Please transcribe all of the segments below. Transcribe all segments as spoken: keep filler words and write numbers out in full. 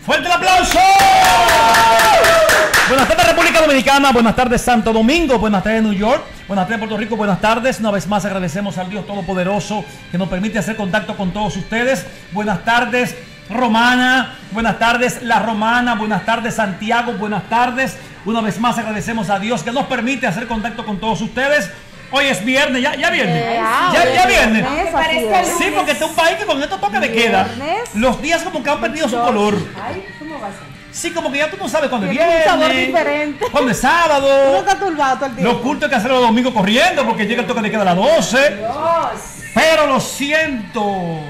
¡Fuerte el aplauso! Buenas tardes República Dominicana, buenas tardes Santo Domingo, buenas tardes New York, buenas tardes Puerto Rico, buenas tardes. Una vez más agradecemos al Dios Todopoderoso que nos permite hacer contacto con todos ustedes. Buenas tardes Romana, buenas tardes La Romana, buenas tardes Santiago, buenas tardes. Una vez más agradecemos a Dios que nos permite hacer contacto con todos ustedes. Hoy es viernes, ya, ya viernes, yeah, ya, ya viernes. Sí, porque este es un país que con esto toque de queda, los días como que han perdido su color. Ay, ¿cómo va a ser? Sí, como que ya tú no sabes cuándo es viernes, un sabor diferente. cuándo es sábado. Uno está turbado todo el tiempo. Los cultos hay que hacerlo los domingos corriendo porque llega el toque de queda a las doce. Dios. Pero lo siento.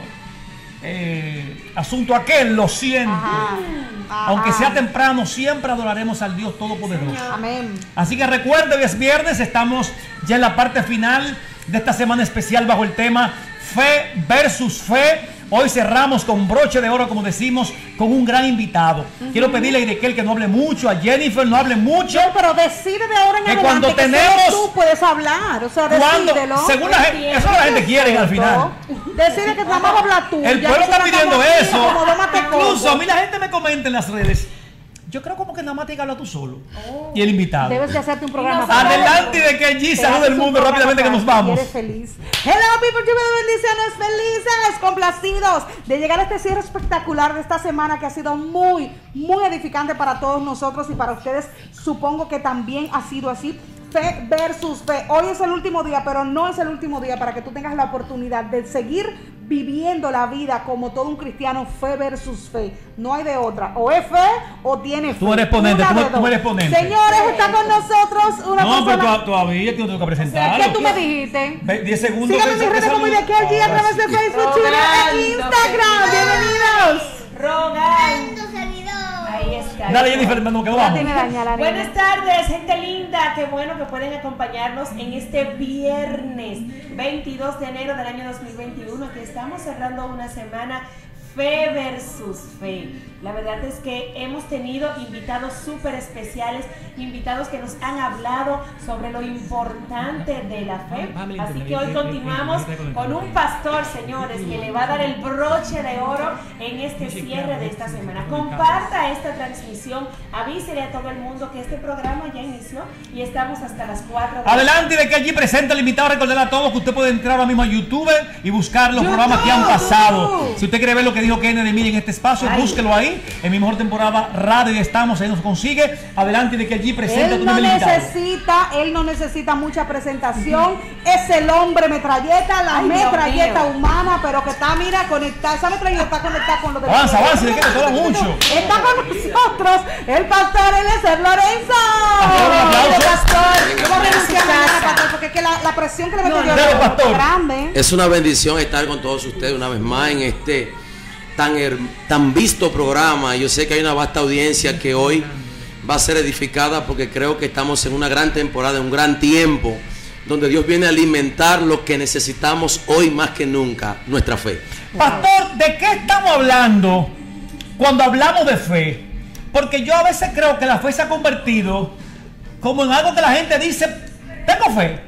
Eh, asunto aquel, lo siento. Ajá. Ajá. Aunque sea temprano, siempre adoraremos al Dios Todopoderoso. Amén. Así que recuerde, hoy es viernes, estamos ya en la parte final de esta semana especial bajo el tema Fe versus Fe. Hoy cerramos con broche de oro, como decimos, con un gran invitado. Uh-huh. Quiero pedirle a Idekel que no hable mucho, a Jennifer no hable mucho. No, pero decide de ahora en que adelante cuando que tenemos, solo tú puedes hablar, o sea, cuando, decídelo. según la gente, eso la gente quiere al final. Decide que nada más va a hablar tú. El pueblo está pidiendo eso. Aquí, incluso a mí la gente me comenta en las redes. Yo creo como que nada más te habla tú solo. Oh. Y el invitado. Debes de hacerte un programa. Adelante de que allí salude el mundo rápidamente que nos vamos. Eres feliz. Hello people, bendiciones, felices, complacidos de llegar a este cierre espectacular de esta semana que ha sido muy, muy edificante para todos nosotros y para ustedes. Supongo que también ha sido así. Fe versus fe. Hoy es el último día, pero no es el último día para que tú tengas la oportunidad de seguir viviendo la vida como todo un cristiano, fe versus fe. No hay de otra. O es fe o tiene fe. Tú eres ponente, tú, tú eres ponente. Señores, está con nosotros una no, persona... pero todavía yo tengo que presentarlo. ¿Qué tú me dijiste? diez segundos. Síganme en mis redes como Idekel G a través de Facebook, Twitter e Instagram. Bienvenidos. Rogando servidor. Ahí está. Dale, Jennifer, no quedó vamos. Buenas tardes, gente linda. Qué bueno que pueden acompañarnos en este viernes veintidós de enero del año dos mil veintiuno, que estamos cerrando una semana fe versus fe. La verdad es que hemos tenido invitados súper especiales, invitados que nos han hablado sobre lo importante de la fe. Así que hoy continuamos con un pastor, señores, que le va a dar el broche de oro en este cierre de esta semana. Comparta esta transmisión, avísele a todo el mundo que este programa ya inició y estamos hasta las cuatro. De Adelante de que allí presenta el invitado. Recordar a todos que usted puede entrar ahora mismo a YouTube y buscar los YouTube. programas que han pasado. Si usted quiere ver lo que dijo Kennedy Miller en este espacio, Ay. búsquelo ahí. En mi mejor temporada radio estamos, ahí nos consigue. Adelante de que allí presenta él no necesita, él no necesita mucha presentación. Uh-huh. Es el hombre metralleta, la Ay, metralleta humana, pero que está, mira, conectada. Esa metralleta está conectada con lo de avanza, avanza, de que todo mucho. Está con nosotros el pastor Eliezer Lorenzo. Un pastor. Yo voy a renunciar mañana, pastor, porque es que la, la presión que le meto yo es grande. Es una bendición estar con todos ustedes una vez más en este Tan, tan visto programa. Yo sé que hay una vasta audiencia que hoy va a ser edificada porque creo que estamos en una gran temporada, un gran tiempo donde Dios viene a alimentar lo que necesitamos hoy más que nunca, nuestra fe. Pastor, ¿de qué estamos hablando cuando hablamos de fe? Porque yo a veces creo que la fe se ha convertido como en algo que la gente dice, tengo fe.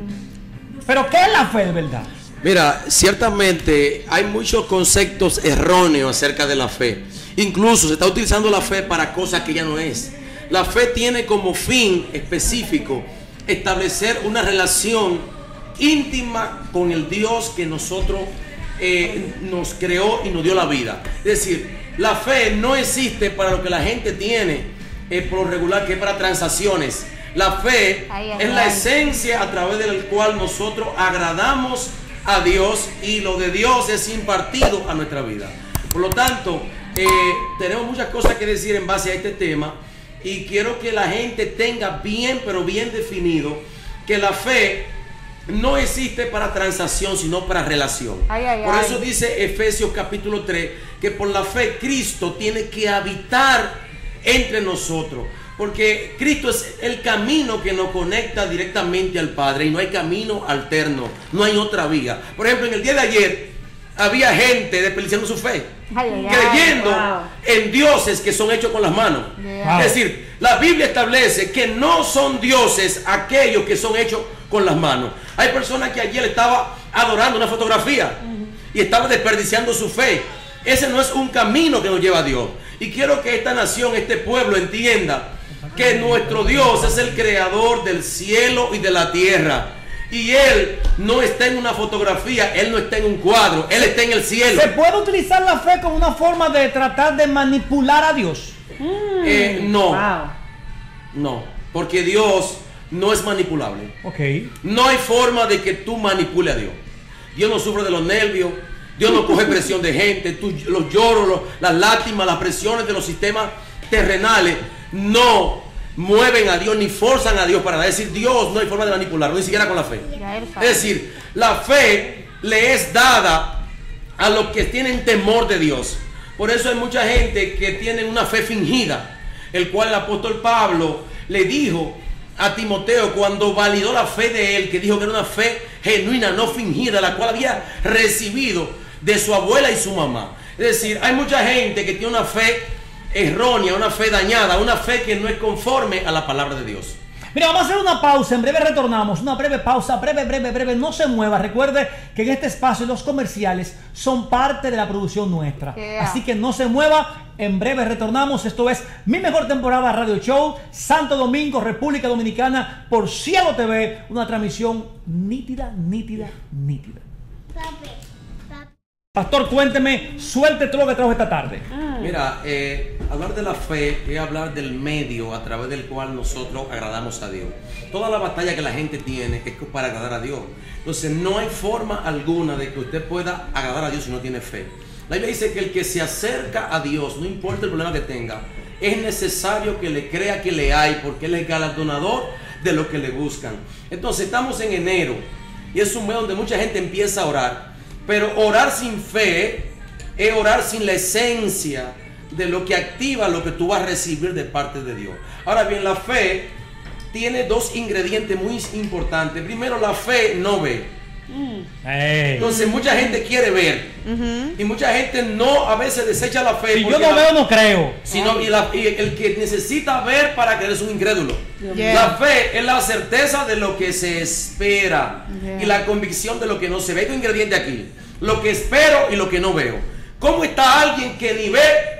Pero ¿qué es la fe de verdad? Mira, ciertamente hay muchos conceptos erróneos acerca de la fe. Incluso se está utilizando la fe para cosas que ya no es. La fe tiene como fin específico establecer una relación íntima con el Dios que nosotros eh, nos creó y nos dio la vida. Es decir, la fe no existe para lo que la gente tiene eh, por lo regular, que es para transacciones. La fe ay, ay, es la ay. esencia a través de la cual nosotros agradamos a Dios y lo de Dios es impartido a nuestra vida. Por lo tanto, eh, tenemos muchas cosas que decir en base a este tema y quiero que la gente tenga bien, pero bien definido que la fe no existe para transacción, sino para relación. Ay, ay, por eso ay. dice Efesios capítulo tres que por la fe Cristo tiene que habitar entre nosotros. Porque Cristo es el camino que nos conecta directamente al Padre y no hay camino alterno, no hay otra vía. Por ejemplo, en el día de ayer había gente desperdiciando su fe, ay, ay, creyendo wow. en dioses que son hechos con las manos. Yeah. Es decir, la Biblia establece que no son dioses aquellos que son hechos con las manos. Hay personas que ayer estaba adorando una fotografía uh-huh. y estaba desperdiciando su fe. Ese no es un camino que nos lleva a Dios. Y quiero que esta nación, este pueblo entienda que nuestro Dios es el creador del cielo y de la tierra. Y Él no está en una fotografía, Él no está en un cuadro, Él está en el cielo. ¿Se puede utilizar la fe como una forma de tratar de manipular a Dios? Mm, Eh, no, wow. no, porque Dios no es manipulable. Ok. No hay forma de que tú manipules a Dios. Dios no sufre de los nervios, Dios no coge presión de gente, tú, los lloros, los, las lágrimas, las presiones de los sistemas terrenales no mueven a Dios ni forzan a Dios para decir Dios no hay forma de manipularlo, ni siquiera con la fe. Es decir, la fe le es dada a los que tienen temor de Dios. Por eso hay mucha gente que tiene una fe fingida, el cual el apóstol Pablo le dijo a Timoteo cuando validó la fe de él, que dijo que era una fe genuina, no fingida, la cual había recibido de su abuela y su mamá. Es decir, hay mucha gente que tiene una fe errónea, una fe dañada, una fe que no es conforme a la palabra de Dios. Mira, vamos a hacer una pausa, en breve retornamos, una breve pausa, breve, breve, breve, no se mueva. Recuerde que en este espacio los comerciales son parte de la producción nuestra. Yeah. Así que no se mueva, en breve retornamos. Esto es Mi Mejor Temporada Radio Show, Santo Domingo, República Dominicana, por Cielo T V, una transmisión nítida, nítida, nítida. Pastor, cuénteme, suelte todo lo que trajo esta tarde. Mira, eh, hablar de la fe es hablar del medio a través del cual nosotros agradamos a Dios. Toda la batalla que la gente tiene es para agradar a Dios. Entonces no hay forma alguna de que usted pueda agradar a Dios si no tiene fe. La Biblia dice que el que se acerca a Dios, no importa el problema que tenga, es necesario que le crea que le hay, porque Él es galardonador de lo que le buscan. Entonces estamos en enero y es un mes donde mucha gente empieza a orar. Pero orar sin fe es orar sin la esencia de lo que activa lo que tú vas a recibir de parte de Dios. Ahora bien, la fe tiene dos ingredientes muy importantes. Primero, la fe no ve. Hey. Entonces mucha gente quiere ver. Uh-huh. Y mucha gente no, a veces desecha la fe. Si yo porque no la- veo, no creo. sino, y, la- y el que necesita ver para creer es un incrédulo. Yeah. La fe es la certeza de lo que se espera, Yeah. y la convicción de lo que no se ve. Hay un ingrediente aquí: lo que espero y lo que no veo. ¿Cómo está alguien que ni ve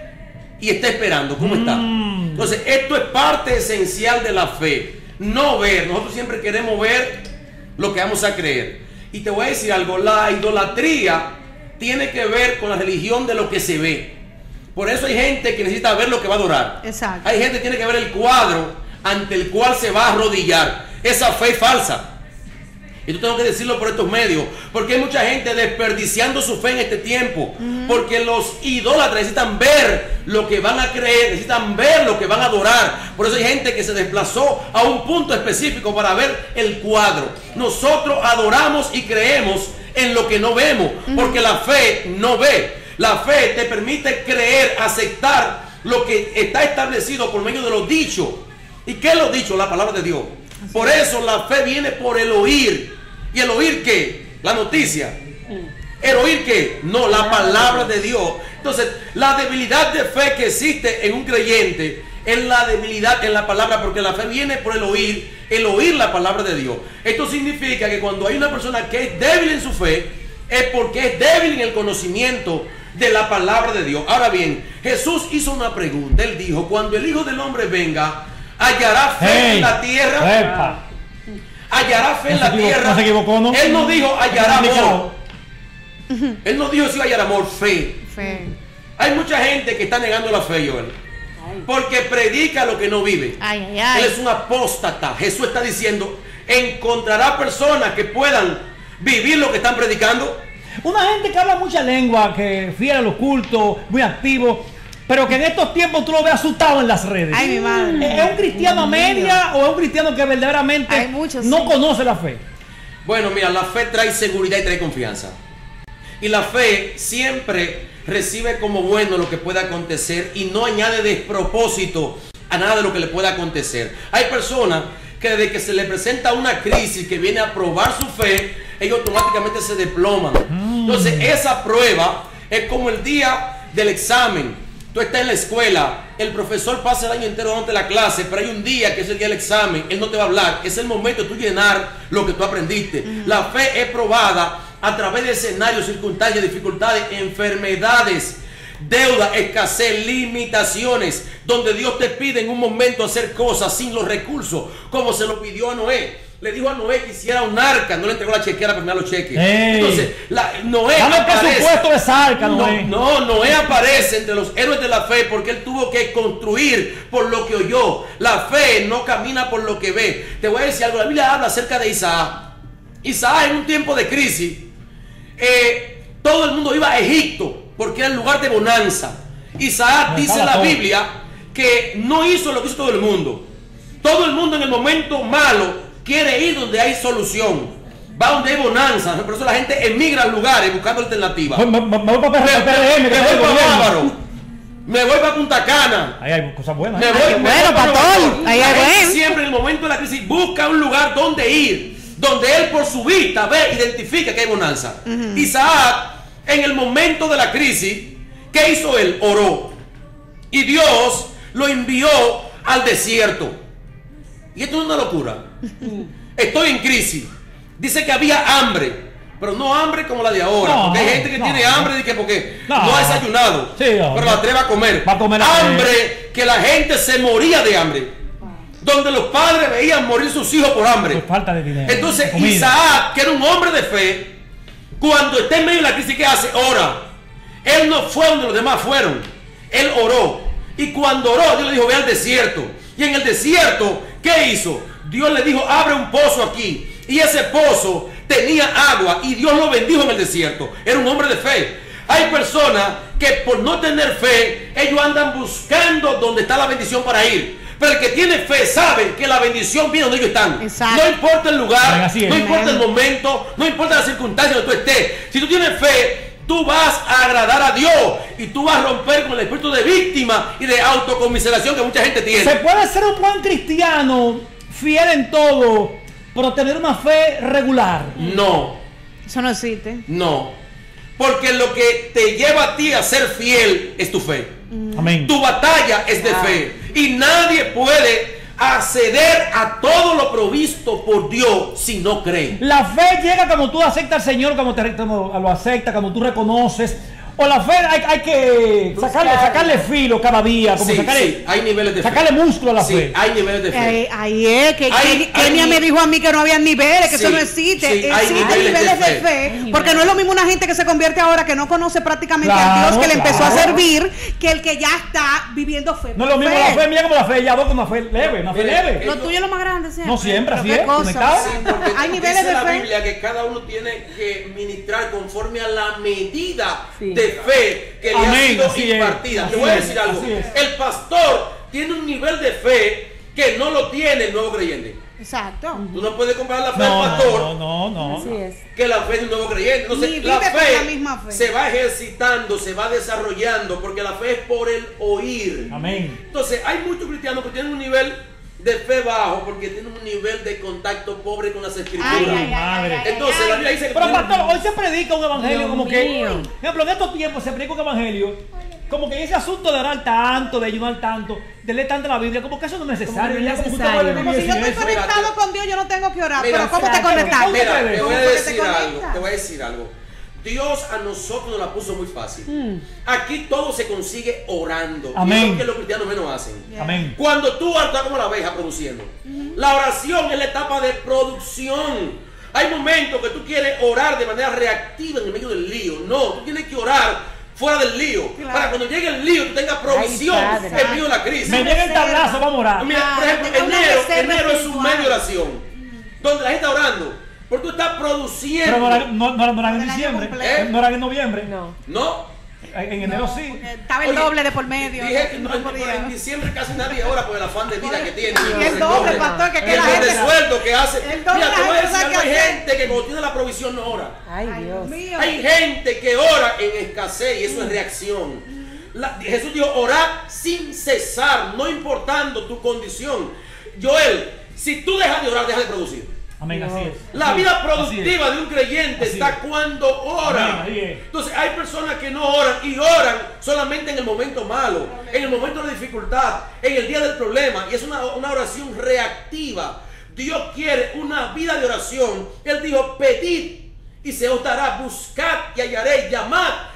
y está esperando? ¿Cómo está? Mm. Entonces esto es parte esencial de la fe. No ver. Nosotros siempre queremos ver lo que vamos a creer. Y te voy a decir algo: la idolatría tiene que ver con la religión de lo que se ve. Por eso hay gente que necesita ver lo que va a adorar. Exacto. Hay gente que tiene que ver el cuadro ante el cual se va a arrodillar. Esa fe es falsa. Y tú tengo que decirlo por estos medios, porque hay mucha gente desperdiciando su fe en este tiempo. Uh-huh. Porque los idólatras necesitan ver lo que van a creer, necesitan ver lo que van a adorar. Por eso hay gente que se desplazó a un punto específico para ver el cuadro. Nosotros adoramos y creemos en lo que no vemos, uh-huh. porque la fe no ve. La fe te permite creer, aceptar lo que está establecido por medio de los dichos. ¿Y qué es lo dicho? La palabra de Dios. Por eso la fe viene por el oír. ¿Y el oír qué? La noticia. ¿El oír qué? No, la palabra de Dios. Entonces, la debilidad de fe que existe en un creyente es la debilidad en la palabra, porque la fe viene por el oír, el oír la palabra de Dios. Esto significa que cuando hay una persona que es débil en su fe, es porque es débil en el conocimiento de la palabra de Dios. Ahora bien, Jesús hizo una pregunta. Él dijo: cuando el Hijo del Hombre venga, ¿hallará fe Hey, en la tierra? Epa. ¿Hallará fe en No la se equivocó, tierra? no se equivocó, ¿no? Él no dijo hallará No se amor. Él no dijo si va a hallar amor, fe. Fe. Hay mucha gente que está negando la fe, Joel, porque predica lo que no vive. Ay, ay, ay. Él es un apóstata. Jesús está diciendo: encontrará personas que puedan vivir lo que están predicando. Una gente que habla mucha lengua, que fiel a los cultos, muy activo, pero que en estos tiempos tú lo ves asustado en las redes. Ay, mi madre. ¿Es un cristiano a media o es un cristiano que verdaderamente Hay muchos, no sí. conoce la fe? Bueno, mira, la fe trae seguridad y trae confianza. Y la fe siempre recibe como bueno lo que pueda acontecer y no añade despropósito a nada de lo que le pueda acontecer. Hay personas que desde que se le presenta una crisis que viene a probar su fe, ellos automáticamente se desploman. Entonces esa prueba es como el día del examen. Tú estás en la escuela, el profesor pasa el año entero dándote la clase, pero hay un día que es el día del examen, él no te va a hablar. Es el momento de tú llenar lo que tú aprendiste. Uh-huh. La fe es probada a través de escenarios, circunstancias, dificultades, enfermedades. deuda, escasez, limitaciones, donde Dios te pide en un momento hacer cosas sin los recursos, como se lo pidió a Noé. Le dijo a Noé que hiciera un arca, no le entregó la chequera para los cheques. Ey. Entonces, la, Noé Dame el aparece. presupuesto de esa arca, Noé. No, no, Noé aparece entre los héroes de la fe porque él tuvo que construir por lo que oyó. La fe no camina por lo que ve. Te voy a decir algo, la Biblia habla acerca de Isaac. Isaac en un tiempo de crisis, eh, todo el mundo iba a Egipto porque era el lugar de bonanza. Isaac dice en la Biblia que no hizo lo que hizo todo el mundo. Todo el mundo en el momento malo quiere ir donde hay solución, va donde hay bonanza. Por eso la gente emigra a lugares buscando alternativas. Me, me, me voy para P R M, me voy para Bávaro, me voy para Punta Cana. Ahí hay cosas buenas. Me ¿eh? voy, me bueno, voy para pastor, Nueva York. ahí La hay gente buen. siempre en el momento de la crisis busca un lugar donde ir, donde él por su vista ve, identifica que hay bonanza. Uh-huh. Isaac, en el momento de la crisis, ¿qué hizo él? Oró. Y Dios lo envió al desierto. Y esto es una locura. Estoy en crisis. Dice que había hambre, pero no hambre como la de ahora. No, porque hay gente que no, tiene hambre de que porque no, no ha desayunado, sí, no, pero la atreve a comer. Va a comer hambre que la gente se moría de hambre. Donde los padres veían morir sus hijos por hambre. Por falta de dinero. Entonces Isaac, que era un hombre de fe, cuando está en medio de la crisis, ¿qué hace? Ora. Él no fue donde los demás fueron. Él oró. Y cuando oró, Dios le dijo, ve al desierto. Y en el desierto, ¿qué hizo? Dios le dijo, abre un pozo aquí. Y ese pozo tenía agua y Dios lo bendijo en el desierto. Era un hombre de fe. Hay personas que por no tener fe, ellos andan buscando donde está la bendición para ir. Pero el que tiene fe sabe que la bendición viene donde ellos están. Exacto. No importa el lugar, no importa el momento, no importa la circunstancia donde tú estés. Si tú tienes fe, tú vas a agradar a Dios y tú vas a romper con el espíritu de víctima y de autocomiseración que mucha gente tiene. Se puede ser un buen cristiano, fiel en todo, pero tener una fe regular. No. Eso no existe. No. Porque lo que te lleva a ti a ser fiel es tu fe. Mm. Amén. Tu batalla es de ah. fe. Y nadie puede acceder a todo lo provisto por Dios si no cree. La fe llega cuando tú aceptas al Señor, como te como lo aceptas, cuando tú reconoces. O la fe hay, hay que sacarle, sacarle filo cada día, como sí, sacarle, sí, hay niveles de sacarle fe. músculo a la sí, fe. Hay niveles de fe. Ahí, ahí es que hay, Kenia me dijo a mí que no había niveles, que sí, eso no existe. Sí, hay sí, niveles, hay niveles de, de fe. fe, porque no es lo mismo una gente que se convierte ahora que no conoce prácticamente claro, a Dios que le empezó claro. a servir, que el que ya está viviendo fe. No es lo mismo fe. La fe mía como la fe ya dos, como una fe leve, una fe leve. Lo tuyo es lo más grande siempre. No siempre, así es. Sí, hay niveles de fe. La Biblia que cada uno tiene que ministrar conforme a la medida sí. de fe que Amén, le ha sido impartida. Te voy a decir algo. El pastor tiene un nivel de fe que no lo tiene el nuevo creyente. Exacto. Tú no puedes comparar la fe no, del pastor no, no, no, Así es. que la fe de un nuevo creyente. Entonces, la fe, la misma fe se va ejercitando, se va desarrollando, porque la fe es por el oír. Amén. Entonces, hay muchos cristianos que tienen un nivel de fe bajo porque tienen un nivel de contacto pobre con las escrituras. Ay, ay, madre. Entonces, ay, la Biblia dice que pero pastor, hoy se predica un evangelio Dios como mío. que, por ejemplo, en estos tiempos se predica un evangelio como que ese asunto de orar tanto, de ayunar tanto, de leer tanto la Biblia, como que eso no es necesario. Como, no necesario. como si yo estoy conectado mira, con Dios, yo no tengo que orar. Mira, pero ¿cómo te conectas? Mira, te voy a decir algo. Te voy a decir algo. Dios a nosotros nos la puso muy fácil. Mm. Aquí todo se consigue orando. Amén. Y es lo que los cristianos menos hacen. Yeah. Amén. Cuando tú estás como la abeja produciendo. Mm-hmm. La oración es la etapa de producción. Hay momentos que tú quieres orar de manera reactiva en el medio del lío. No, tú tienes que orar fuera del lío. Claro. Para cuando llegue el lío, tú tengas provisión Ay, en medio de la crisis. Me llega el tablazo, vamos a orar. Mira, por ejemplo, enero, enero es un medio de oración. Mm-hmm. Donde la gente está orando. Porque tú estás produciendo. Pero no eran no, no, no en diciembre. ¿Eh? No eran en noviembre. No. No. En enero no, sí. Estaba el Oye, doble de por medio. Dije, no, no, en diciembre casi nadie ora por el afán de vida que tiene. Y el doble, pastor, que, que el la gente. El sueldo que hace. El doble Mira, te voy a decir algo. Hay hacer. gente que cuando tiene la provisión no ora. Ay, Dios. Mío. Hay gente que ora en escasez y eso mm. es reacción. La, Jesús dijo, orar sin cesar, no importando tu condición. Joel, si tú dejas de orar, dejas de producir. Amén, así es. La vida productiva de un creyente así está es. cuando ora. Amén, entonces hay personas que no oran y oran solamente en el momento malo, en el momento de la dificultad, en el día del problema. Y es una, una oración reactiva. Dios quiere una vida de oración. Él dijo, pedid y se os dará, buscad y hallaréis, llamad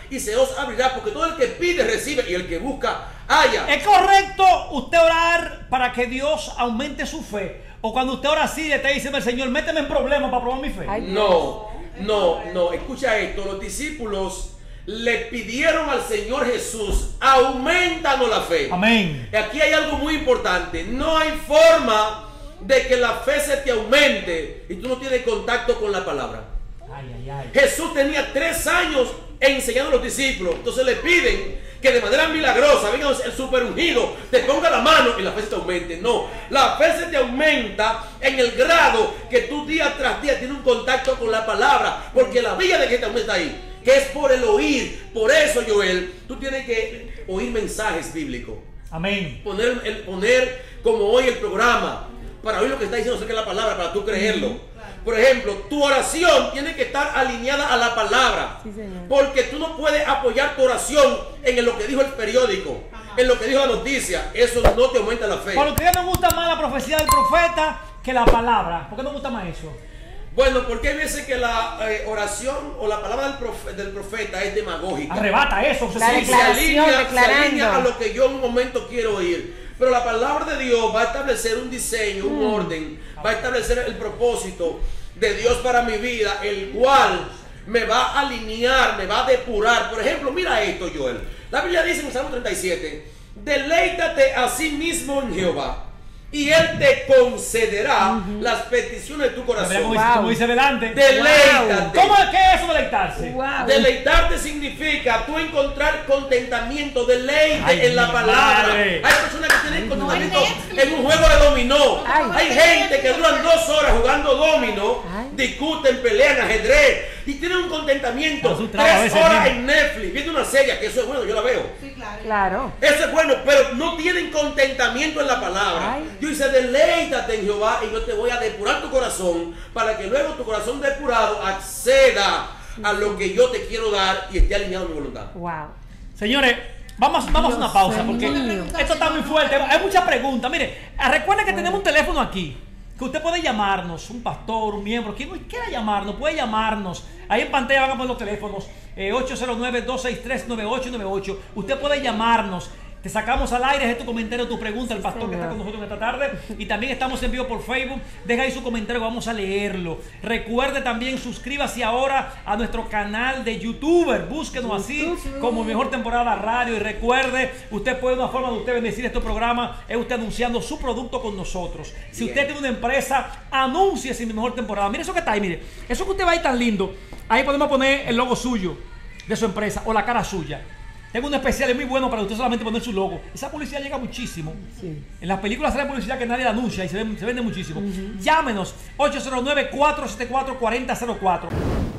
y se os abrirá, porque todo el que pide recibe y el que busca halla. ¿Es correcto usted orar para que Dios aumente su fe? O cuando usted ora así, le está diciendo al Señor, méteme en problemas para probar mi fe. Ay, No, no, no, escucha esto, los discípulos le pidieron al Señor Jesús, aumentanos la fe. Amén. Aquí hay algo muy importante, no hay forma de que la fe se te aumente y tú no tienes contacto con la palabra. Ay, ay, ay. Jesús tenía tres años enseñando a los discípulos, entonces le piden que de manera milagrosa venga el super ungido, te ponga la mano y la fe se te aumente. No, la fe se te aumenta en el grado que tú día tras día tienes un contacto con la palabra, porque la vía de que te aumenta ahí, que es por el oír. Por eso, Joel, tú tienes que oír mensajes bíblicos. Amén. Poner, el, poner como hoy el programa, para oír lo que está diciendo acerca de la palabra, para tú creerlo. Por ejemplo, tu oración tiene que estar alineada a la palabra. Sí, señor. Porque tú no puedes apoyar tu oración en lo que dijo el periódico, en lo que dijo la noticia. Eso no te aumenta la fe. Por lo que me gusta más la profecía del profeta que la palabra. ¿Por qué no me gusta más eso? Bueno, porque hay veces que la eh, oración o la palabra del, profe, del profeta es demagógica. Arrebata eso. La Se Sí, se declaración, alinea, se declarando. alinea a lo que yo en un momento quiero oír. Pero la palabra de Dios va a establecer un diseño, un Mm. orden, va a establecer el propósito de Dios para mi vida, el cual me va a alinear, me va a depurar. Por ejemplo, mira esto, Joel. La Biblia dice en el Salmo treinta y siete, deleítate a sí mismo en Jehová, y Él te concederá uh-huh. las peticiones de tu corazón. Como, wow. como dice delante. Deleítate. ¿Cómo es que es eso deleitarse? Wow. Deleitarte significa tú encontrar contentamiento, deleite Ay, en la palabra. madre. Hay personas que tienen contentamiento no en un juego de dominó. Ay. Hay gente que duran dos horas jugando dominó, Ay. discuten, pelean, ajedrez y tienen un contentamiento. Pero trago a Tres veces horas mismo. en Netflix viendo una serie, que eso es bueno, yo la veo. Sí, claro. Claro. Eso es bueno, pero no tienen contentamiento en la palabra. Ay. Yo dice, deleítate en Jehová y yo te voy a depurar tu corazón para que luego tu corazón depurado acceda a lo que yo te quiero dar y esté alineado a mi voluntad. Wow. Señores, vamos, vamos a una pausa porque mío. esto está muy fuerte. Hay muchas preguntas. Mire, recuerden que tenemos un teléfono aquí, que usted puede llamarnos, un pastor, un miembro, quien quiera llamarnos, puede llamarnos. Ahí en pantalla van a poner los teléfonos, eh, ocho cero nueve, dos seis tres, nueve ocho nueve ocho. Usted puede llamarnos. Te sacamos al aire, es tu comentario, tu pregunta, el pastor que está con nosotros esta tarde. Y también estamos en vivo por Facebook. Deja ahí su comentario, vamos a leerlo. Recuerde también, suscríbase ahora a nuestro canal de YouTuber. Búsquenos así como Mejor Temporada Radio. Y recuerde, usted puede, una forma de usted bendecir este programa es usted anunciando su producto con nosotros. Si Bien. usted tiene una empresa, anúnciese en Mi Mejor Temporada. Mire eso que está ahí, mire. Eso que usted va ahí tan lindo. Ahí podemos poner el logo suyo de su empresa o la cara suya. Tengo un especial muy bueno para usted solamente poner su logo. Esa publicidad llega muchísimo. Sí. En las películas sale publicidad que nadie la anuncia y se, ven, se vende muchísimo. Uh-huh. Llámenos ocho cero nueve, cuatro siete cuatro, cuatro cero cero cuatro.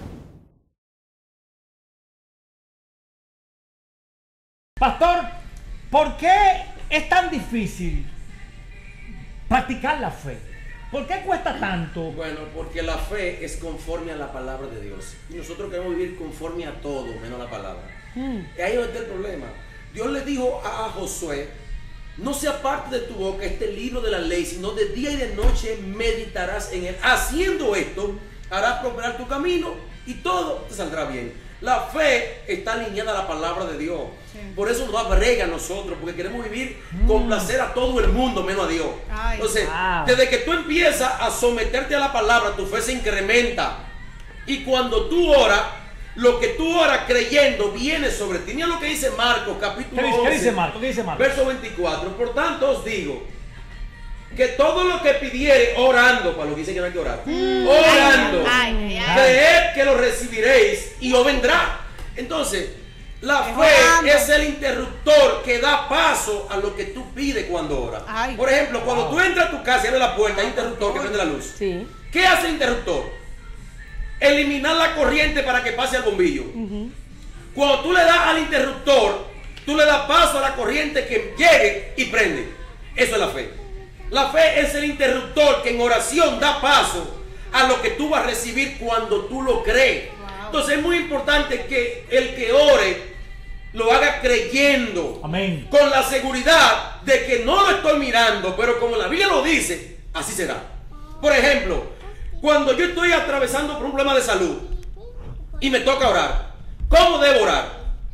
Pastor, ¿por qué es tan difícil practicar la fe? ¿Por qué cuesta tanto? Bueno, porque la fe es conforme a la palabra de Dios. Y nosotros queremos vivir conforme a todo, menos a la palabra. Mm. Y ahí es donde está el problema. Dios le dijo a Josué, no se aparte de tu boca este libro de la ley, sino de día y de noche meditarás en él. Haciendo esto, harás prosperar tu camino y todo te saldrá bien. La fe está alineada a la palabra de Dios. Sí. Por eso nos da brega a nosotros, porque queremos vivir mm. con placer a todo el mundo, menos a Dios. Ay, Entonces, wow. desde que tú empiezas a someterte a la palabra, tu fe se incrementa. Y cuando tú oras, lo que tú oras creyendo viene sobre ti. Mira lo que dice Marcos, capítulo ¿Qué dice, once, ¿qué dice Marcos? ¿Qué dice Marcos? Verso veinticuatro. Por tanto os digo, que todo lo que pidiere orando, para lo que dicen que no hay que orar, mm. orando, ay, ay, ay. creed que lo recibiréis y os vendrá. Entonces, la fe orando. Es el interruptor que da paso a lo que tú pides cuando oras. Ay. Por ejemplo, cuando wow. tú entras a tu casa y abres la puerta, hay un interruptor que prende la luz. Sí. ¿Qué hace el interruptor? Eliminar la corriente para que pase al bombillo. Uh-huh. Cuando tú le das al interruptor, tú le das paso a la corriente que llegue y prende. Eso es la fe. La fe es el interruptor que en oración da paso a lo que tú vas a recibir cuando tú lo crees. Wow. Entonces es muy importante que el que ore lo haga creyendo. Amén. Con la seguridad de que no lo estoy mirando, pero como la Biblia lo dice, así será. Por ejemplo, cuando yo estoy atravesando por un problema de salud y me toca orar, ¿cómo debo orar?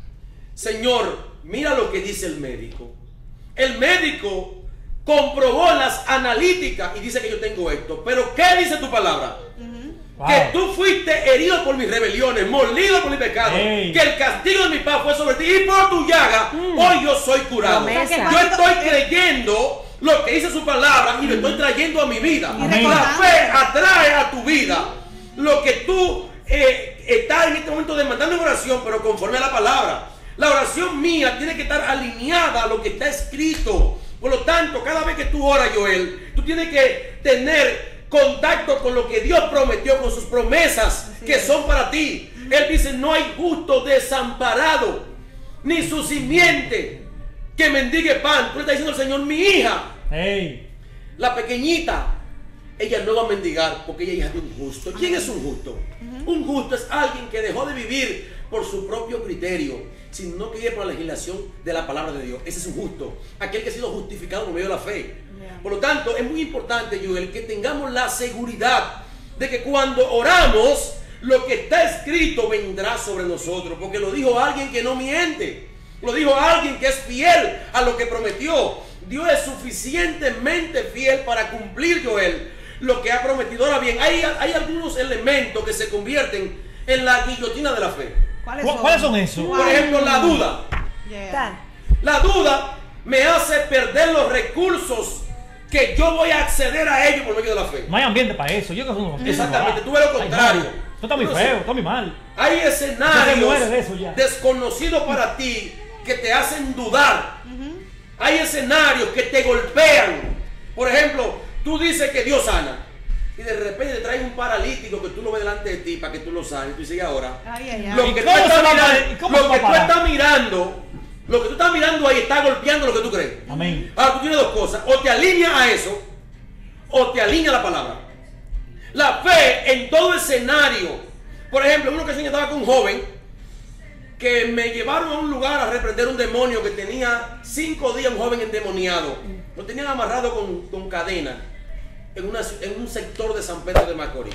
Señor, mira lo que dice el médico. El médico comprobó las analíticas y dice que yo tengo esto. Pero ¿qué dice tu palabra? Wow. Que tú fuiste herido por mis rebeliones, molido por mi pecado, Hey. que el castigo de mi paz fue sobre ti y por tu llaga Mm. hoy yo soy curado. Promesa. Yo estoy creyendo lo que dice su palabra y lo estoy trayendo a mi vida. Amén. La fe atrae a tu vida lo que tú eh, estás en este momento demandando en oración, pero conforme a la palabra. La oración mía tiene que estar alineada a lo que está escrito. Por lo tanto, cada vez que tú oras, Joel, tú tienes que tener contacto con lo que Dios prometió, con sus promesas que son para ti. Él dice, no hay justo desamparado, ni su simiente que mendigue pan. Tú le estás diciendo al Señor, mi hija, Hey. la pequeñita, ella no va a mendigar porque ella es hija de un justo. ¿Quién es un justo? Un justo es alguien que dejó de vivir por su propio criterio, sino que vive por la legislación de la palabra de Dios. Ese es un justo, aquel que ha sido justificado por medio de la fe. Por lo tanto, es muy importante, Joel, que tengamos la seguridad de que cuando oramos, lo que está escrito vendrá sobre nosotros, porque lo dijo alguien que no miente, lo dijo alguien que es fiel a lo que prometió. Dios es suficientemente fiel para cumplir, Joel, lo que ha prometido. Ahora bien, hay, hay algunos elementos que se convierten en la guillotina de la fe. ¿Cuáles ¿Cu- son? ¿Cuáles son esos? Por ejemplo, la duda. Yeah. La duda me hace perder los recursos que yo voy a acceder a ellos por medio de la fe. No hay ambiente para eso. Yo creo que no. Exactamente, tú ves lo Ay, contrario. Mario, Esto está muy Tú no feo, sé. está muy mal. Hay Ya se escenarios muere de eso ya. desconocidos para ti que te hacen dudar. Hay escenarios que te golpean. Por ejemplo, tú dices que Dios sana y de repente te traes un paralítico que tú lo ves delante de ti para que tú lo sanes. Y tú dices, ¿y ahora? Ay, ay, ay. Lo ¿Y que tú cómo estás se va a mirando, parar? ¿Y cómo se lo va que a tú parar? estás mirando, lo que tú estás mirando ahí está golpeando lo que tú crees. Amén. Ahora tú tienes dos cosas, o te alineas a eso, o te alinea la palabra. La fe en todo escenario. Por ejemplo, en una ocasión yo estaba con un joven que me llevaron a un lugar a reprender un demonio que tenía cinco días, un joven endemoniado. Lo tenían amarrado con, con cadena en, una, en un sector de San Pedro de Macorís.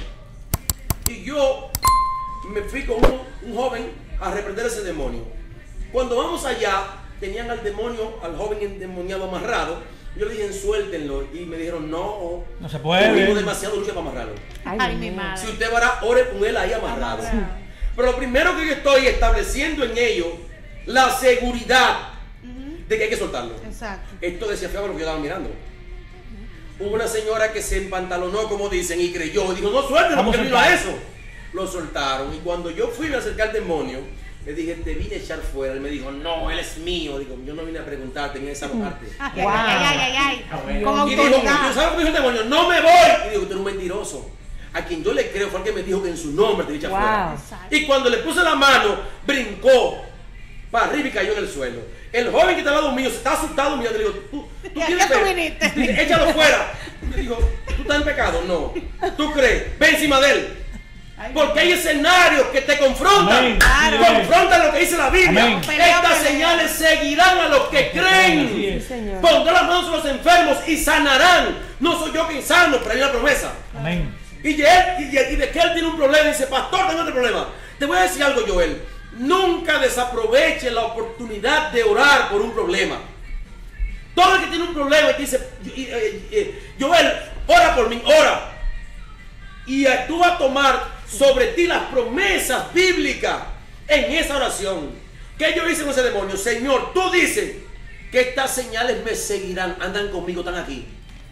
Y yo me fui con un, un joven a reprender ese demonio. Cuando vamos allá, tenían al demonio, al joven endemoniado amarrado. Yo le dije, suéltenlo. Y me dijeron, no, No se puede. tuvimos demasiado lucha para amarrarlo. Ay, mi madre. Si usted va a ore con él ahí amarrado. Amarrado. Pero lo primero que yo estoy estableciendo en ellos, la seguridad de que hay que soltarlo. Exacto. Esto desafiaba lo que yo estaba mirando. Hubo una señora que se empantalonó, como dicen, y creyó. Dijo, no, suéltelo, Vamos porque a vino a soltar. eso. Lo soltaron. Y cuando yo fui a acercar al demonio, le dije, te vine a echar fuera. Él me dijo, no, él es mío. Digo, yo no vine a preguntarte, vine a desahogarte. Ay, Wow. ay, ay, ay, ay, ay. Con Y dijo, autoridad. ¿tú sabes lo que dijo el demonio? No me voy. Y digo, tú eres un mentiroso. A quien yo le creo fue el que me dijo que en su nombre te echa Wow. fuera. Exacto. Y cuando le puse la mano, brincó para arriba y cayó en el suelo. El joven que está al lado mío se está asustado mirando. Le digo, tú, tú ¿Y a tienes qué tú fe? viniste? Dice, échalo fuera. Y me dijo, ¿tú estás en pecado? No. ¿Tú crees? Ve encima de él. Ay, Porque hay escenarios que te confrontan. Amén. Claro. Confrontan lo que dice la Biblia. Amén. Pelea, Estas pelea. señales seguirán a los que Así creen. es. Sí, señor. Pondrán las manos sobre los enfermos y sanarán. No soy yo quien sano, pero hay una promesa. Amén. Y de, él, y, de, y de que él tiene un problema, dice, pastor, tengo este problema. Te voy a decir algo, Joel. Nunca desaproveche la oportunidad de orar por un problema. Todo el que tiene un problema y te dice, y, eh, eh, Joel, ora por mí, ora. Y eh, tú vas a tomar sobre ti las promesas bíblicas en esa oración. ¿Qué yo hice con ese demonio? Señor, tú dices que estas señales me seguirán, andan conmigo, están aquí.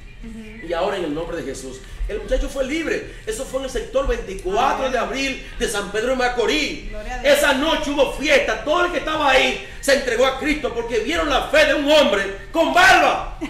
Y ahora en el nombre de Jesús, el muchacho fue libre. Eso fue en el sector veinticuatro de abril de San Pedro de Macorís. Gloria a Dios. Esa noche hubo fiesta. Todo el que estaba ahí se entregó a Cristo porque vieron la fe de un hombre con barba.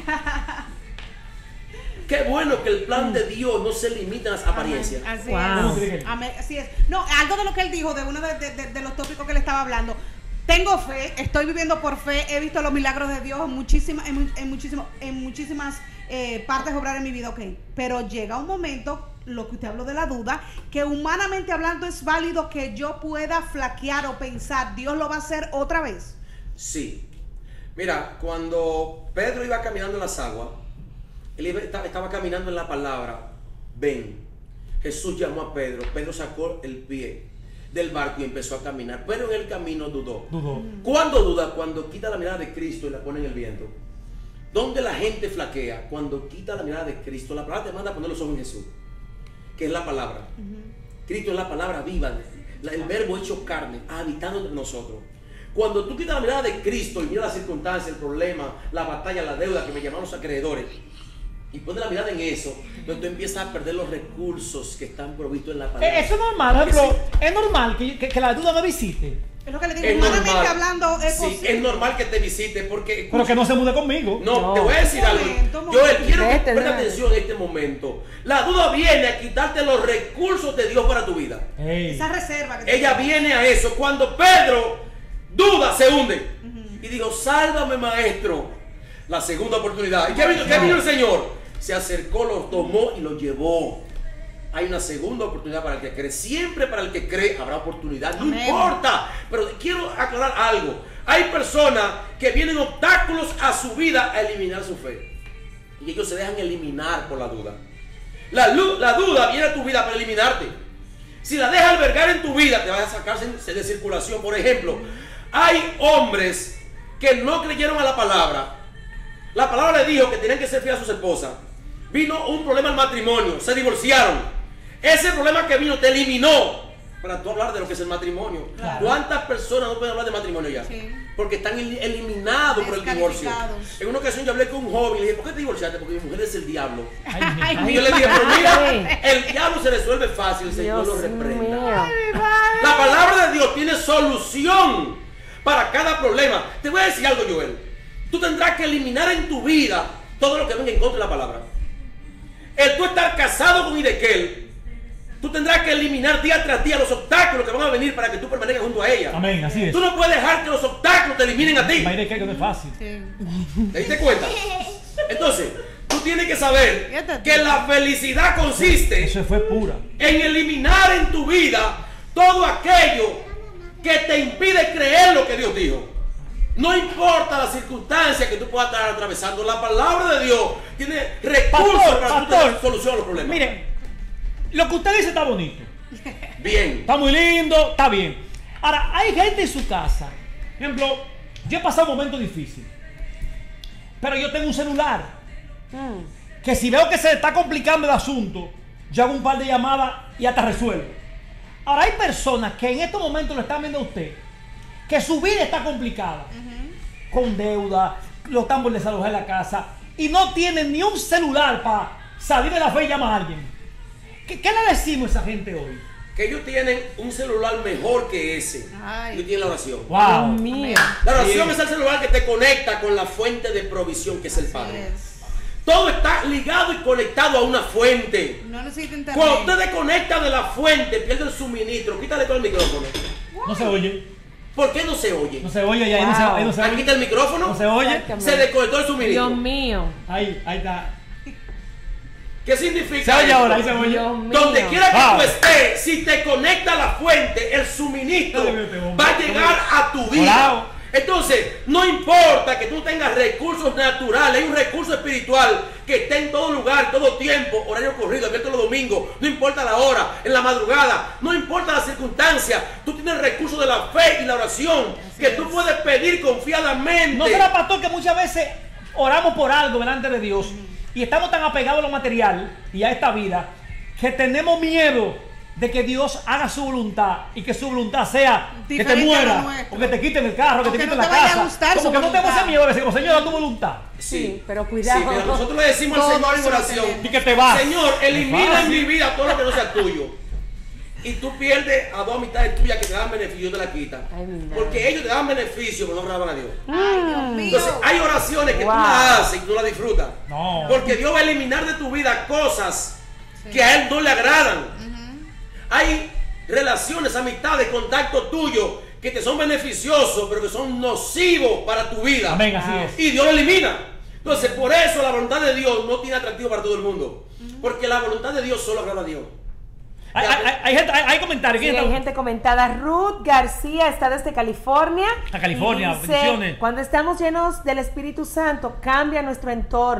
Qué bueno que el plan de Dios no se limita a las apariencias. Así Wow. es. Amén, así es. No, algo de lo que él dijo, de uno de, de- de- de los tópicos que le estaba hablando. Tengo fe, estoy viviendo por fe, he visto los milagros de Dios en muchísimas, en, mu- en muchísimo- en muchísimas eh, partes obrar en mi vida, ok. Pero llega un momento, lo que usted habló de la duda, que humanamente hablando es válido que yo pueda flaquear o pensar, Dios lo va a hacer otra vez. Sí. Mira, cuando Pedro iba caminando en las aguas, él iba- estaba, estaba caminando en la palabra, ven. Jesús llamó a Pedro, Pedro sacó el pie. del barco y empezó a caminar, pero en el camino dudó. Dudó. ¿Cuándo duda? Cuando quita la mirada de Cristo y la pone en el viento. ¿Dónde la gente flaquea? Cuando quita la mirada de Cristo. La palabra te manda a poner los ojos en Jesús, que es la palabra. Uh-huh. Cristo es la palabra viva, la, el verbo hecho carne, habitando entre nosotros. Cuando tú quitas la mirada de Cristo y miras las circunstancias, el problema, la batalla, la deuda que me llamaron los acreedores, y pones la mirada en eso, entonces tú empiezas a perder los recursos que están provistos en la palabra. Eso es normal, pero sí. Es normal que, que, que la duda me visite. Es lo que le digo, es humanamente normal. hablando es sí, posible. es normal que te visite porque... Pero que no se mude conmigo. No, no. te voy a decir algo. Momento, Yo momento. quiero que Vete, prestes dale. atención en este momento. La duda viene a quitarte los recursos de Dios para tu vida. Hey. Esa reserva que te Ella viene a eso. Cuando Pedro duda, se hunde. Uh-huh. Y dijo, sálvame, maestro. La segunda oportunidad. ¿Y qué vino, qué vino el Señor? Se acercó, lo tomó y lo llevó. Hay una segunda oportunidad para el que cree. Siempre para el que cree habrá oportunidad. No Amén. importa. Pero quiero aclarar algo. Hay personas que vienen obstáculos a su vida a eliminar su fe. Y ellos se dejan eliminar por la duda. La, la duda viene a tu vida para eliminarte. Si la dejas albergar en tu vida, te vas a sacar de circulación. Por ejemplo, hay hombres que no creyeron a la palabra. La palabra le dijo que tenían que ser fieles a sus esposas. Vino un problema al matrimonio, se divorciaron. Ese problema que vino te eliminó para tú hablar de lo que es el matrimonio. Claro. ¿Cuántas personas no pueden hablar de matrimonio ya? Sí. Porque están eliminados por el divorcio. En una ocasión yo hablé con un joven y le dije, ¿por qué te divorciaste? Porque mi mujer es el diablo. Ay, ay, y yo le dije, pero mira, el diablo se resuelve fácil, el Señor lo reprenda. Ay, la palabra de Dios tiene solución para cada problema. Te voy a decir algo, Joel. Tú tendrás que eliminar en tu vida todo lo que venga en contra de la palabra. El tú estar casado con Idequel, tú tendrás que eliminar día tras día los obstáculos que van a venir para que tú permanezcas junto a ella. Amén, así es. Tú no puedes dejar que los obstáculos te eliminen a ti. Idequel, que no es fácil. Sí. ¿Te diste cuenta? Entonces, tú tienes que saber que la felicidad consiste Eso fue pura. en eliminar en tu vida todo aquello que te impide creer lo que Dios dijo. No importa las circunstancias que tú puedas estar atravesando, la palabra de Dios tiene recursos pastor, para pastor, que tú te soluciones los problemas. Mire, lo que usted dice está bonito. Bien. Está muy lindo, está bien. Ahora, hay gente en su casa. Por ejemplo, yo he pasado un momento difícil. Pero yo tengo un celular. Mm. Que si veo que se está complicando el asunto, yo hago un par de llamadas y hasta resuelvo. Ahora, hay personas que en estos momentos lo están viendo a usted, que su vida está complicada. Uh-huh. Con deuda, los están por desalojar en la casa y no tienen ni un celular para salir de la fe y llamar a alguien. ¿Qué, qué le decimos a esa gente hoy? Que ellos tienen un celular mejor que ese. Ay. Ellos tienen la oración. Wow. Dios mío. La oración sí. Es el celular que te conecta con la fuente de provisión que es el Padre. Es. Todo está ligado y conectado a una fuente. No necesita internet. Cuando usted desconecta de la fuente, pierde el suministro. Quítale todo el micrófono. No se oye. ¿Por qué no se oye? No se oye, ya, wow. no se, ahí no se oye. Aquí está el micrófono. No se oye. Se desconectó el suministro. Dios mío. Ahí, ahí está. ¿Qué significa? Se oye esto? ahora, ahí se oye. Donde quiera que wow. tú estés, si te conecta a la fuente, el suministro va a llegar a tu vida. Wow. Entonces, no importa que tú tengas recursos naturales, hay un recurso espiritual que esté en todo lugar, en todo tiempo, horario corrido, abierto los domingos, no importa la hora, en la madrugada, no importa la circunstancia, tú tienes el recurso de la fe y la oración Así que es. Tú puedes pedir confiadamente. ¿No será, pastor, que muchas veces oramos por algo delante de Dios y estamos tan apegados a lo material y a esta vida que tenemos miedo de que Dios haga su voluntad y que su voluntad sea diferente, que te muera o que te quiten el carro, que te quiten no la casa? Como que no tenemos ese miedo de decir, Señor, da tu voluntad. Sí, sí, pero cuidado. Sí, pero nosotros le decimos al Señor en oración y que te vas. Señor, elimina en mi vida todo lo que no sea tuyo. Y tú pierdes a dos amistades tuyas que te dan beneficio, te la quitan. Ay, porque ellos te dan beneficio, pero no roban a Dios. Ay, Dios mío. Entonces, hay oraciones que wow. tú las haces y tú las disfrutas. No. Porque Dios va a eliminar de tu vida cosas sí. que a Él no le agradan. Uh-huh. Hay relaciones, amistades, contactos tuyos que te son beneficiosos, pero que son nocivos para tu vida. Amén, así es. Y Dios lo elimina. Entonces, por eso la voluntad de Dios no tiene atractivo para todo el mundo. Uh-huh. Porque la voluntad de Dios solo agrada a Dios. Hay, hay, hay, gente, hay, hay comentarios. Sí, hay gente comentada. Ruth García está desde California. A California, dice, bendiciones. Cuando estamos llenos del Espíritu Santo, cambia nuestro entorno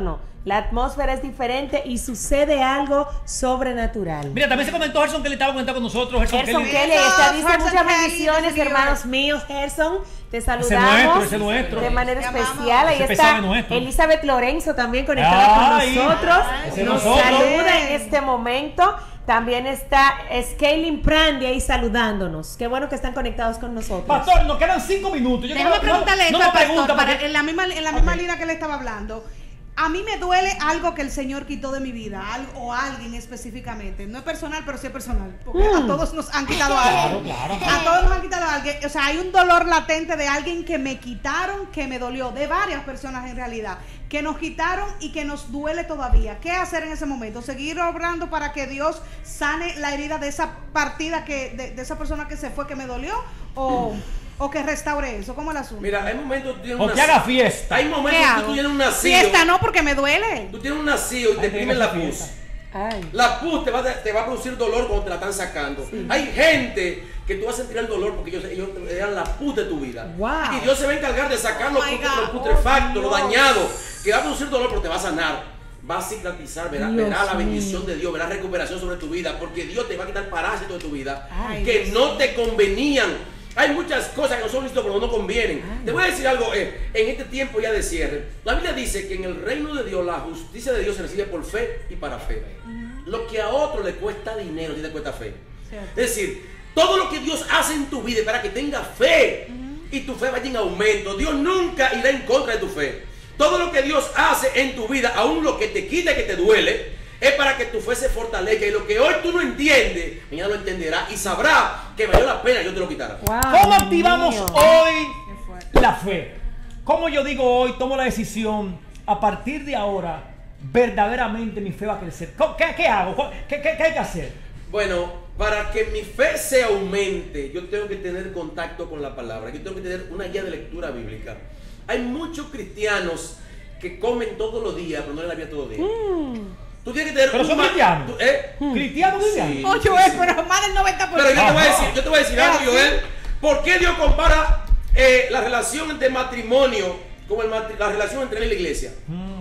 La atmósfera es diferente y sucede algo sobrenatural. Mira, también se comentó Gerson Kelly, estaba conectado con nosotros. Gerson, Gerson Kelly. Kelly, ahí está, dice Gerson muchas Kelly, bendiciones, desde New hermanos York. míos. Gerson, te nuestro, saludamos ese nuestro. de manera Te amamos. especial. Ahí Ese está pesado nuestro. Elizabeth Lorenzo también conectada Ay, con nosotros. ese Nos nosotros. saluda en este momento. También está Scaling Prandi ahí saludándonos. Qué bueno que están conectados con nosotros. Pastor, nos quedan cinco minutos. Yo Déjame no- no- preguntarle no esto me al pastor, pregunta para- porque- en la misma, en la misma Ok. línea que le estaba hablando. A mí me duele algo que el Señor quitó de mi vida, algo, o alguien específicamente. No es personal, pero sí es personal. Porque a todos nos han quitado algo. claro, A todos nos han quitado algo. O sea, hay un dolor latente de alguien que me quitaron, que me dolió, de varias personas en realidad, que nos quitaron y que nos duele todavía. ¿Qué hacer en ese momento? ¿Seguir obrando para que Dios sane la herida de esa partida, que de, de esa persona que se fue, que me dolió? ¿O, o que restaure eso? ¿Cómo el asunto? Mira, hay momentos tú tienes O una- que haga fiesta. Hay ¿Qué momentos que hago? tú tienes un nacido. Fiesta no, porque me duele. Tú tienes un nacido y te Ay, exprimen tenga la pus. fiesta. Ay. La pus te va, a- te va a producir dolor cuando te la están sacando. Hay gente que tú vas a sentir el dolor porque ellos, ellos eran la pus de tu vida. Wow. Y Dios se va a encargar de sacar lo, Oh my putre- God. lo putrefacto, Oh, lo Dios. dañado, que va a producir dolor, pero te va a sanar. Va a cicatrizar, verás Dios verá la mío. bendición de Dios, verás recuperación sobre tu vida, porque Dios te va a quitar parásitos de tu vida Ay, que Dios no te convenían. Hay muchas cosas que no son listas, pero no convienen. Ay. Te voy a decir algo, eh, en este tiempo ya de cierre. La Biblia dice que en el reino de Dios, la justicia de Dios se recibe por fe y para fe. Lo que a otro le cuesta dinero, a ti te cuesta fe. Cierto. Es decir, todo lo que Dios hace en tu vida es para que tengas fe y tu fe vaya en aumento. Dios nunca irá en contra de tu fe. Todo lo que Dios hace en tu vida, aun lo que te quita y que te duele, es para que tu fe se fortalezca. Y lo que hoy tú no entiendes, mañana lo entenderás y sabrás que valió la pena yo te lo quitara. Wow, ¿Cómo Dios activamos mío. hoy Qué fuerte. la fe? ¿Cómo yo digo hoy, tomo la decisión, a partir de ahora, verdaderamente mi fe va a crecer? ¿Cómo- ¿Qué, qué hago? ¿Qué, qué- qué hay que hacer? Bueno, para que mi fe se aumente, yo tengo que tener contacto con la palabra. Yo tengo que tener una guía de lectura bíblica. Hay muchos cristianos que comen todos los días, pero no leen la Biblia todos los días. Tú tienes que tener Pero un son ma- cristianos. tú- ¿eh? ¿Cristianos Sí. cristianos? Oye, sí, sí. pero más del noventa por Pero ciento. yo te voy a Ajá. decir, yo te voy a decir Es algo, así. Joel. ¿Por qué Dios compara eh, la relación de matrimonio con el matri- la relación entre él y la iglesia?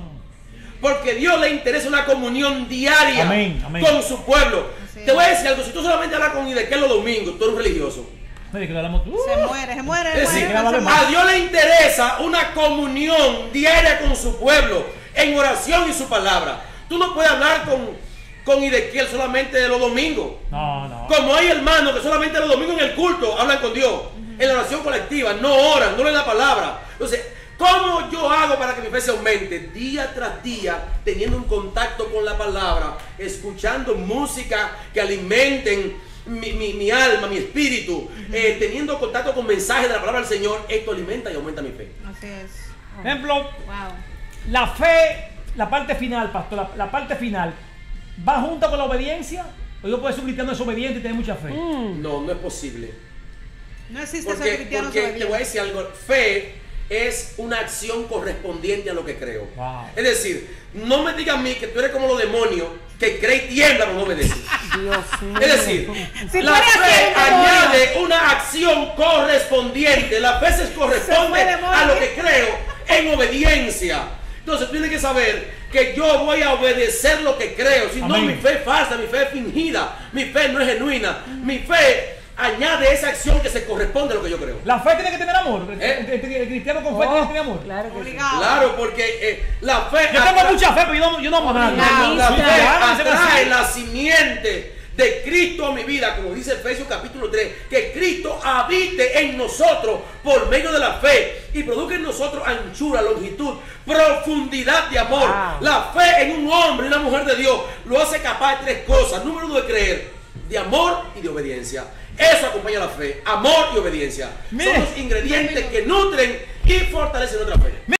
Porque Dios le interesa una comunión diaria Amén, amén. con su pueblo. Así Te voy a decir algo, si tú solamente hablas con Idequel los domingos, tú eres un religioso. Oye, que lo hablamos- Uh, Se muere, se muere, se Es decir, muere, se que muere. a Dios le interesa una comunión diaria con su pueblo, en oración y su palabra. Tú no puedes hablar con, con Idequel solamente de los domingos. No, no. Como hay hermanos que solamente los domingos en el culto hablan con Dios, en la oración colectiva, no oran, no leen la palabra. Entonces, ¿cómo yo hago para que mi fe se aumente? Día tras día, teniendo un contacto con la palabra, escuchando música que alimenten mi, mi- mi alma, mi espíritu, eh, teniendo contacto con mensajes de la palabra del Señor. Esto alimenta y aumenta mi fe. Así es. Ejemplo, Wow. la fe, la parte final, pastor, la, la parte final, ¿va junto con la obediencia? ¿O yo puedo ser un cristiano desobediente y tener mucha fe? No, no es posible. No existe ese Porque, cristiano porque te voy a obediente. decir algo, fe es una acción correspondiente a lo que creo. Wow. Es decir, no me digas a mí que tú eres como los demonios que cree y tiembla pero no obedece. Dios mío. Es decir, Si la tú eres así, fe un demonio. añade una acción correspondiente. Las veces Se corresponde fue, demonio. a lo que creo en obediencia. Entonces tienes que saber que yo voy a obedecer lo que creo. Si no, Amén. mi fe es falsa, mi fe es fingida, mi fe no es genuina. Mi fe añade esa acción que se corresponde a lo que yo creo. La fe tiene que tener amor. El, ¿Eh? el- el cristiano con fe tiene que tener amor. Claro que sí. Obligado. Claro, porque eh, la fe Yo tengo atra- mucha fe, pero yo no, yo no amo a nadie. Obligado. la Mi fe fe, ah, se me atrae hace- la simiente de Cristo a mi vida, como dice Efesios capítulo tres, que Cristo habite en nosotros por medio de la fe y produzca en nosotros anchura, longitud, profundidad de amor. Wow. La fe en un hombre y una mujer de Dios lo hace capaz de tres cosas. Número uno, de creer, de amor y de obediencia. Eso acompaña la fe, amor y obediencia. Mire. Son los ingredientes que nutren y fortalecen nuestra fe.